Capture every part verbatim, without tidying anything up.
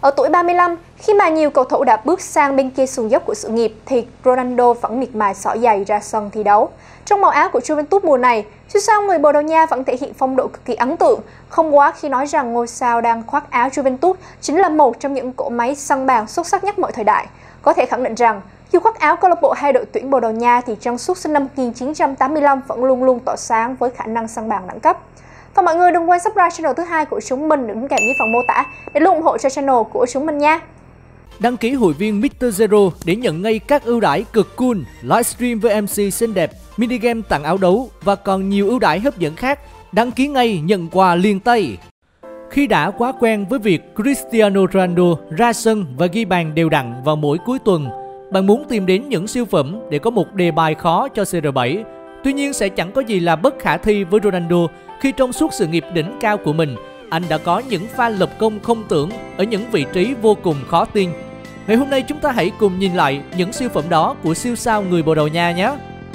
Ở tuổi ba mươi lăm, khi mà nhiều cầu thủ đã bước sang bên kia sườn dốc của sự nghiệp, thì Ronaldo vẫn miệt mài xỏ giày ra sân thi đấu. Trong màu áo của Juventus mùa này, siêu sao người Bồ Đào Nha vẫn thể hiện phong độ cực kỳ ấn tượng. Không quá khi nói rằng ngôi sao đang khoác áo Juventus chính là một trong những cỗ máy săn bàn xuất sắc nhất mọi thời đại. Có thể khẳng định rằng, dù khoác áo câu lạc bộ hai đội tuyển Bồ Đào Nha thì Trân Suốt sinh năm một nghìn chín trăm tám mươi lăm vẫn luôn luôn tỏa sáng với khả năng săn bàn đẳng cấp. Và mọi người đừng quên subscribe channel thứ hai của chúng mình đừng kèm dưới phần mô tả để luôn ủng hộ cho channel của chúng mình nha. Đăng ký hội viên mít tơ Zero để nhận ngay các ưu đãi cực cool, livestream với em xê xinh đẹp, minigame tặng áo đấu và còn nhiều ưu đãi hấp dẫn khác. Đăng ký ngay nhận quà liền tay. Khi đã quá quen với việc Cristiano Ronaldo ra sân và ghi bàn đều đặn vào mỗi cuối tuần, bạn muốn tìm đến những siêu phẩm để có một đề bài khó cho C R bảy. Tuy nhiên sẽ chẳng có gì là bất khả thi với Ronaldo khi trong suốt sự nghiệp đỉnh cao của mình, anh đã có những pha lập công không tưởng ở những vị trí vô cùng khó tin. Ngày hôm nay chúng ta hãy cùng nhìn lại những siêu phẩm đó của siêu sao người Bồ Đào Nha nhé.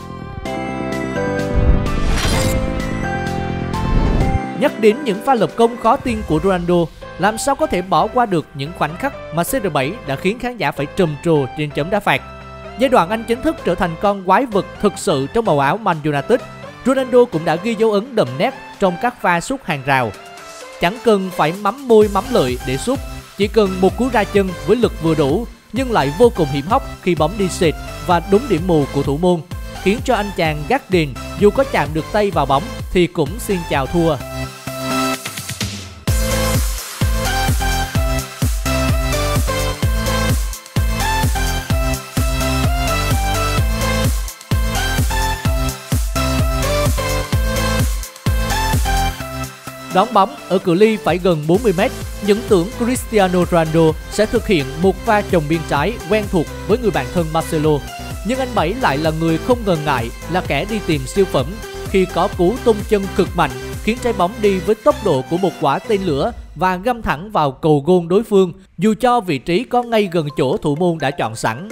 Nhắc đến những pha lập công khó tin của Ronaldo, làm sao có thể bỏ qua được những khoảnh khắc mà C R bảy đã khiến khán giả phải trầm trồ trên chấm đá phạt. Giai đoạn anh chính thức trở thành con quái vật thực sự trong màu áo Man United, Ronaldo cũng đã ghi dấu ấn đậm nét trong các pha sút hàng rào. Chẳng cần phải mắm môi mắm lợi để sút, chỉ cần một cú ra chân với lực vừa đủ nhưng lại vô cùng hiểm hóc khi bóng đi xịt và đúng điểm mù của thủ môn, khiến cho anh chàng gác đền dù có chạm được tay vào bóng thì cũng xin chào thua. Đón bóng ở cự ly phải gần bốn mươi mét, những tưởng Cristiano Ronaldo sẽ thực hiện một pha chồng biên trái quen thuộc với người bạn thân Marcelo. Nhưng anh Bảy lại là người không ngần ngại là kẻ đi tìm siêu phẩm khi có cú tung chân cực mạnh khiến trái bóng đi với tốc độ của một quả tên lửa và găm thẳng vào cầu gôn đối phương, dù cho vị trí có ngay gần chỗ thủ môn đã chọn sẵn.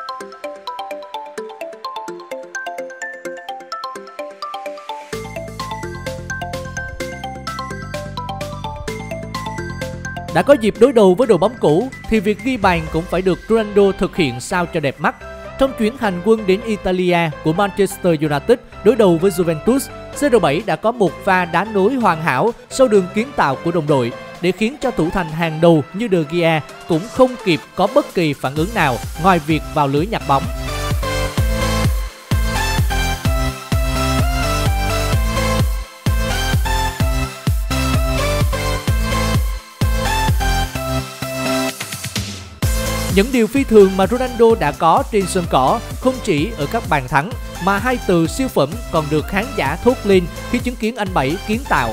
Đã có dịp đối đầu với đội bóng cũ thì việc ghi bàn cũng phải được Ronaldo thực hiện sao cho đẹp mắt. Trong chuyến hành quân đến Italia của Manchester United đối đầu với Juventus, C R bảy đã có một pha đá nối hoàn hảo sau đường kiến tạo của đồng đội để khiến cho thủ thành hàng đầu như De Gea cũng không kịp có bất kỳ phản ứng nào ngoài việc vào lưới nhặt bóng. Những điều phi thường mà Ronaldo đã có trên sân cỏ không chỉ ở các bàn thắng mà hai từ siêu phẩm còn được khán giả thốt lên khi chứng kiến anh Bảy kiến tạo.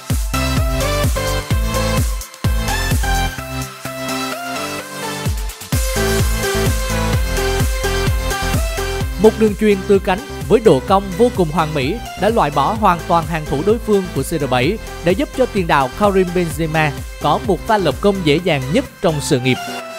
Một đường chuyền từ cánh với độ cong vô cùng hoàn mỹ đã loại bỏ hoàn toàn hàng thủ đối phương của C R bảy để giúp cho tiền đạo Karim Benzema có một pha lập công dễ dàng nhất trong sự nghiệp.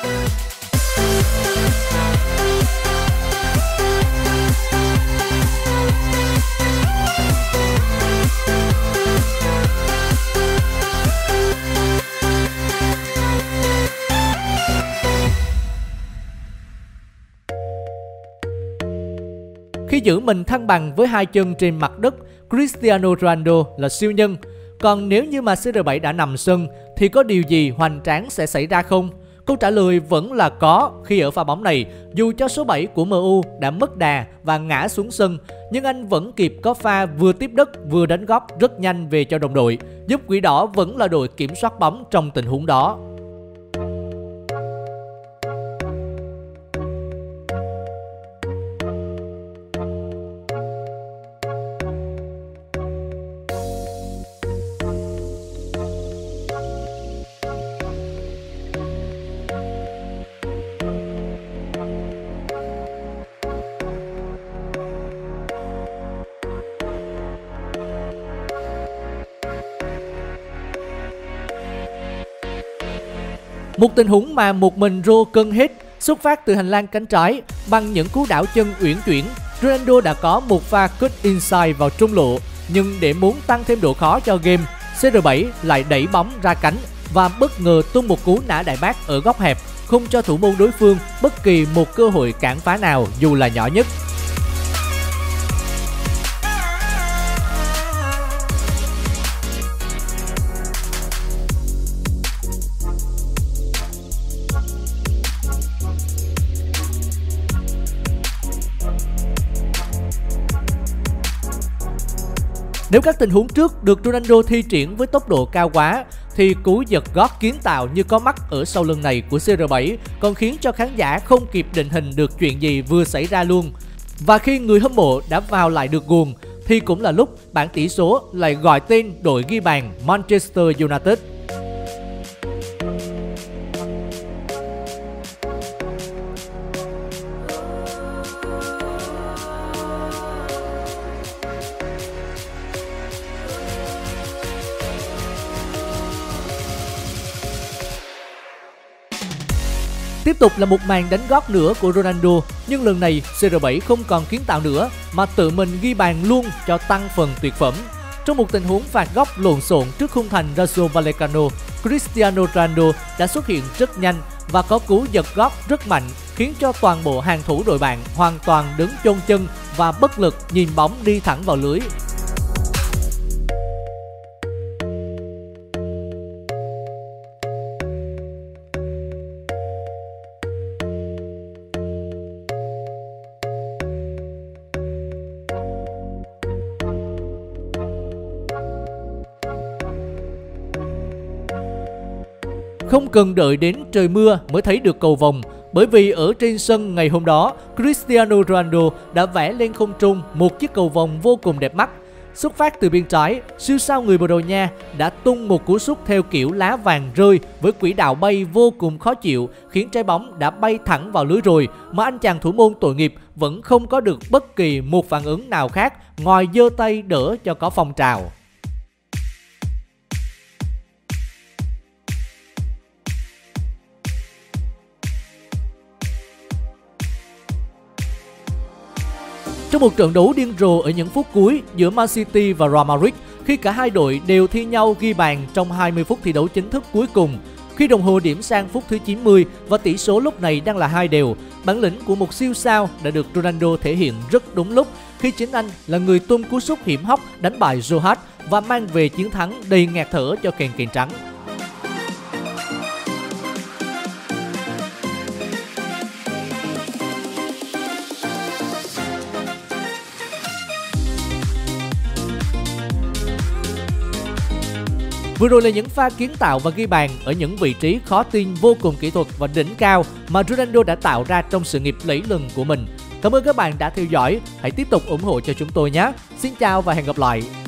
Khi giữ mình thăng bằng với hai chân trên mặt đất, Cristiano Ronaldo là siêu nhân. Còn nếu như mà C R bảy đã nằm sân thì có điều gì hoành tráng sẽ xảy ra không? Câu trả lời vẫn là có khi ở pha bóng này, dù cho số bảy của M U đã mất đà và ngã xuống sân, nhưng anh vẫn kịp có pha vừa tiếp đất vừa đánh góp rất nhanh về cho đồng đội, giúp Quỷ Đỏ vẫn là đội kiểm soát bóng trong tình huống đó. Một tình huống mà một mình Rô cân hết, xuất phát từ hành lang cánh trái bằng những cú đảo chân uyển chuyển. Ronaldo đã có một pha cut inside vào trung lộ, nhưng để muốn tăng thêm độ khó cho game, C R bảy lại đẩy bóng ra cánh, và bất ngờ tung một cú nã đại bác ở góc hẹp, không cho thủ môn đối phương bất kỳ một cơ hội cản phá nào dù là nhỏ nhất. Nếu các tình huống trước được Ronaldo thi triển với tốc độ cao quá, thì cú giật gót kiến tạo như có mắt ở sau lưng này của xê rờ bảy còn khiến cho khán giả không kịp định hình được chuyện gì vừa xảy ra luôn. Và khi người hâm mộ đã vào lại được guồng, thì cũng là lúc bảng tỷ số lại gọi tên đội ghi bàn Manchester United. Tiếp tục là một màn đánh gót nữa của Ronaldo, nhưng lần này xê rờ bảy không còn kiến tạo nữa mà tự mình ghi bàn luôn cho tăng phần tuyệt phẩm. Trong một tình huống phạt góc lộn xộn trước khung thành Rayo Vallecano, Cristiano Ronaldo đã xuất hiện rất nhanh và có cú giật gót rất mạnh, khiến cho toàn bộ hàng thủ đội bạn hoàn toàn đứng chôn chân và bất lực nhìn bóng đi thẳng vào lưới. Không cần đợi đến trời mưa mới thấy được cầu vồng, bởi vì ở trên sân ngày hôm đó, Cristiano Ronaldo đã vẽ lên không trung một chiếc cầu vồng vô cùng đẹp mắt. Xuất phát từ bên trái, siêu sao người Bồ Đào Nha đã tung một cú sút theo kiểu lá vàng rơi với quỹ đạo bay vô cùng khó chịu, khiến trái bóng đã bay thẳng vào lưới rồi mà anh chàng thủ môn tội nghiệp vẫn không có được bất kỳ một phản ứng nào khác ngoài giơ tay đỡ cho có phong trào. Trong một trận đấu điên rồ ở những phút cuối giữa Man City và Real Madrid, khi cả hai đội đều thi nhau ghi bàn trong hai mươi phút thi đấu chính thức cuối cùng, khi đồng hồ điểm sang phút thứ chín mươi và tỷ số lúc này đang là hai đều, bản lĩnh của một siêu sao đã được Ronaldo thể hiện rất đúng lúc khi chính anh là người tung cú sút hiểm hóc đánh bại Joe và mang về chiến thắng đầy ngạt thở cho kèn kèn trắng. Vừa rồi là những pha kiến tạo và ghi bàn ở những vị trí khó tin vô cùng kỹ thuật và đỉnh cao mà Ronaldo đã tạo ra trong sự nghiệp lẫy lừng của mình. Cảm ơn các bạn đã theo dõi, hãy tiếp tục ủng hộ cho chúng tôi nhé. Xin chào và hẹn gặp lại.